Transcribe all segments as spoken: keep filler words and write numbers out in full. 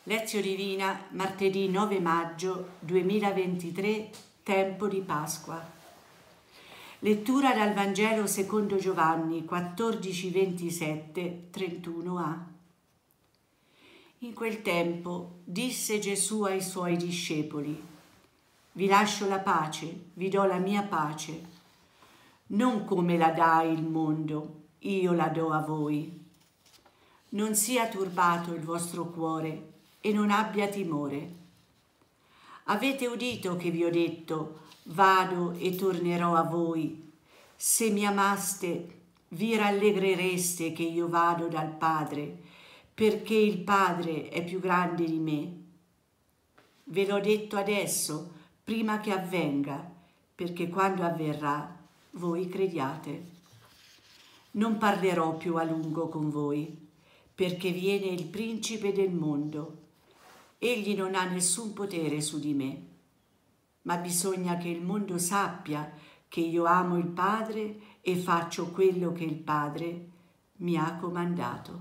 Lezione Divina, martedì nove maggio duemilaventitré, tempo di Pasqua. Lettura dal Vangelo secondo Giovanni quattordici ventisette trentuno a. In quel tempo disse Gesù ai suoi discepoli: vi lascio la pace, vi do la mia pace. Non come la dà il mondo, io la do a voi. Non sia turbato il vostro cuore e non abbia timore. Avete udito che vi ho detto: vado e tornerò a voi. Se mi amaste, vi rallegrereste che io vado dal Padre, perché il Padre è più grande di me. Ve l'ho detto adesso, prima che avvenga, perché quando avverrà voi crediate. Non parlerò più a lungo con voi, perché viene il principe del mondo. Egli non ha nessun potere su di me, ma bisogna che il mondo sappia che io amo il Padre e faccio quello che il Padre mi ha comandato.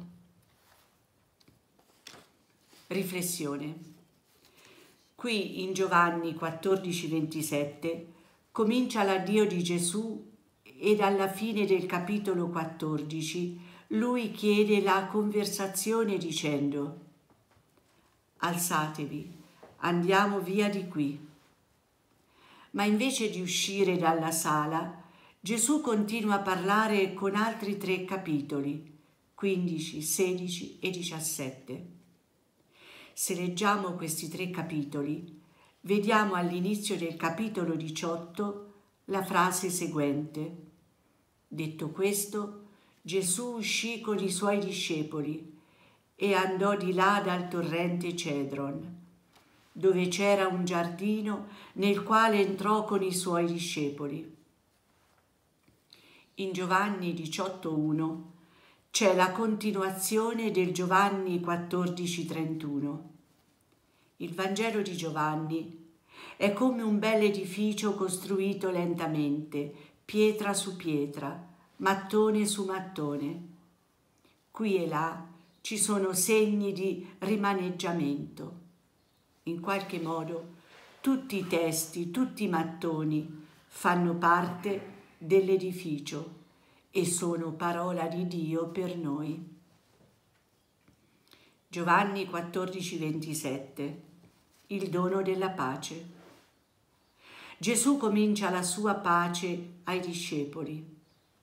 Riflessione. Qui in Giovanni quattordici ventisette comincia l'addio di Gesù ed alla fine del capitolo quattordici lui chiede la conversazione dicendo: alzatevi, andiamo via di qui. Ma invece di uscire dalla sala, Gesù continua a parlare con altri tre capitoli, quindici, sedici e diciassette. Se leggiamo questi tre capitoli, vediamo all'inizio del capitolo diciotto la frase seguente: detto questo, Gesù uscì con i suoi discepoli e andò di là dal torrente Cedron, dove c'era un giardino nel quale entrò con i suoi discepoli. In Giovanni diciotto uno c'è la continuazione del Giovanni quattordici trentuno. Il Vangelo di Giovanni è come un bel edificio costruito lentamente, pietra su pietra, mattone su mattone. Qui e là ci sono segni di rimaneggiamento. In qualche modo tutti i testi, tutti i mattoni fanno parte dell'edificio e sono parola di Dio per noi. Giovanni quattordici ventisette. Il dono della pace. Gesù comincia la sua pace ai discepoli.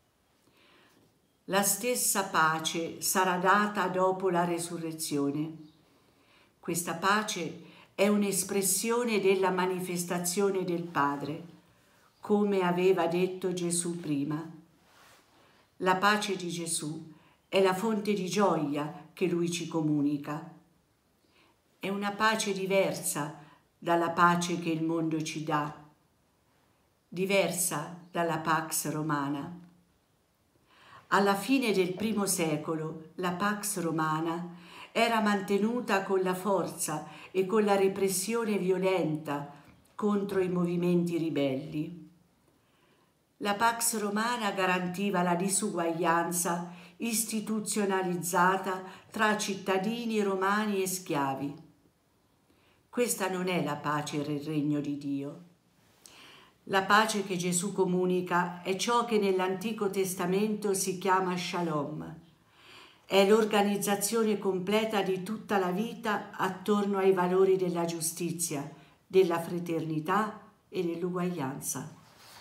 La stessa pace sarà data dopo la resurrezione. Questa pace è un'espressione della manifestazione del Padre, come aveva detto Gesù prima. La pace di Gesù è la fonte di gioia che Lui ci comunica. È una pace diversa dalla pace che il mondo ci dà, diversa dalla Pax Romana. Alla fine del primo secolo la Pax Romana era mantenuta con la forza e con la repressione violenta contro i movimenti ribelli. La Pax Romana garantiva la disuguaglianza istituzionalizzata tra cittadini romani e schiavi. Questa non è la pace del regno di Dio. La pace che Gesù comunica è ciò che nell'Antico Testamento si chiama Shalom. È l'organizzazione completa di tutta la vita attorno ai valori della giustizia, della fraternità e dell'uguaglianza.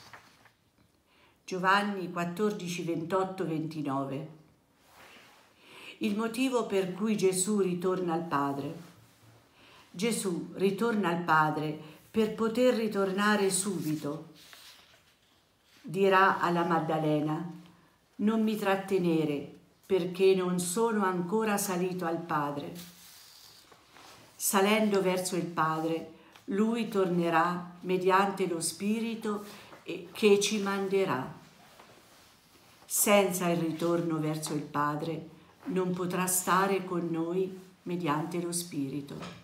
Giovanni quattordici ventotto ventinove. Il motivo per cui Gesù ritorna al Padre. Gesù ritorna al Padre per poter ritornare subito. Dirà alla Maddalena: non mi trattenere, perché non sono ancora salito al Padre. Salendo verso il Padre, Lui tornerà mediante lo Spirito che ci manderà. Senza il ritorno verso il Padre, non potrà stare con noi mediante lo Spirito.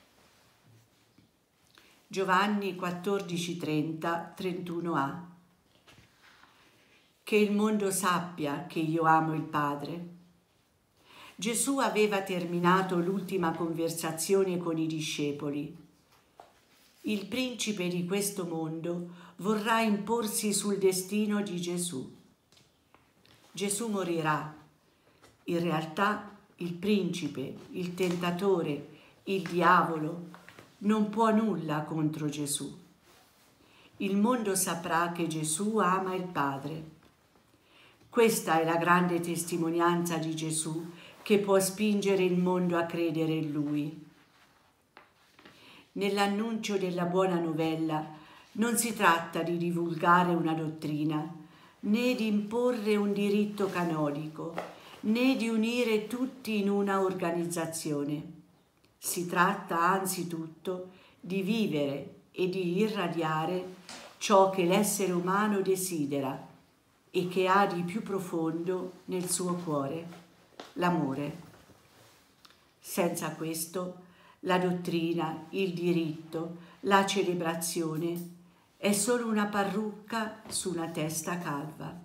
Giovanni quattordici trenta trentuno a. Che il mondo sappia che io amo il Padre. Gesù aveva terminato l'ultima conversazione con i discepoli. Il principe di questo mondo vorrà imporsi sul destino di Gesù. Gesù morirà. In realtà il principe, il tentatore, il diavolo non può nulla contro Gesù. Il mondo saprà che Gesù ama il Padre. Questa è la grande testimonianza di Gesù che può spingere il mondo a credere in Lui. Nell'annuncio della buona novella non si tratta di divulgare una dottrina, né di imporre un diritto canonico, né di unire tutti in una organizzazione. Si tratta anzitutto di vivere e di irradiare ciò che l'essere umano desidera e che ha di più profondo nel suo cuore, l'amore. Senza questo, la dottrina, il diritto, la celebrazione è solo una parrucca su una testa calva.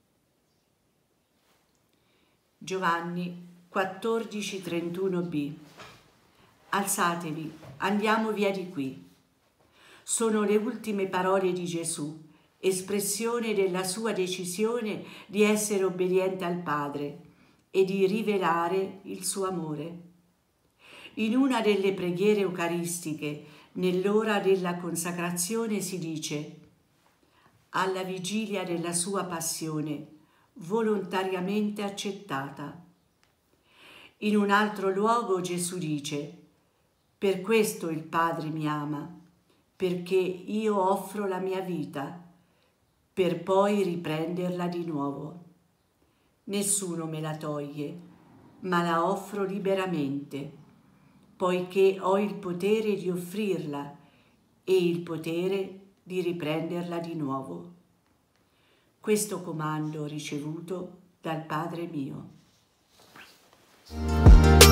Giovanni quattordici trentuno b. Alzatevi, andiamo via di qui. Sono le ultime parole di Gesù, espressione della sua decisione di essere obbediente al Padre e di rivelare il suo amore. In una delle preghiere eucaristiche, nell'ora della consacrazione, si dice: alla vigilia della sua passione, volontariamente accettata. In un altro luogo Gesù dice: per questo il Padre mi ama, perché io offro la mia vita, per poi riprenderla di nuovo. Nessuno me la toglie, ma la offro liberamente, poiché ho il potere di offrirla e il potere di riprenderla di nuovo. Questo comando ho ricevuto dal Padre mio.